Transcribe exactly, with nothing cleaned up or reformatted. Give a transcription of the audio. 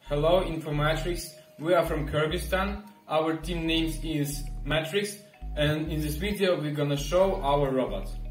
Hello INFORMATRIX, we are from Kyrgyzstan, our team name is Matrix, and in this video we're gonna show our robot.